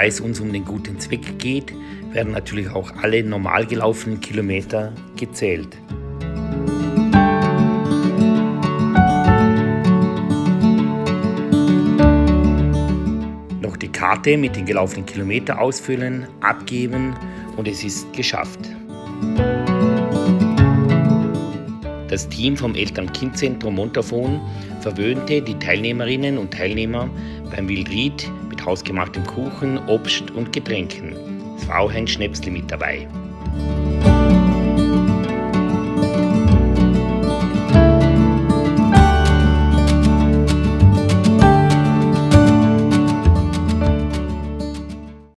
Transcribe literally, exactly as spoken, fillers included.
da es uns um den guten Zweck geht, werden natürlich auch alle normal gelaufenen Kilometer gezählt. Noch die Karte mit den gelaufenen Kilometern ausfüllen, abgeben und es ist geschafft. Das Team vom Eltern-Kind-Zentrum Montafon verwöhnte die Teilnehmerinnen und Teilnehmer beim Wildried mit hausgemachtem Kuchen, Obst und Getränken. Es war auch ein Schnäpsle mit dabei.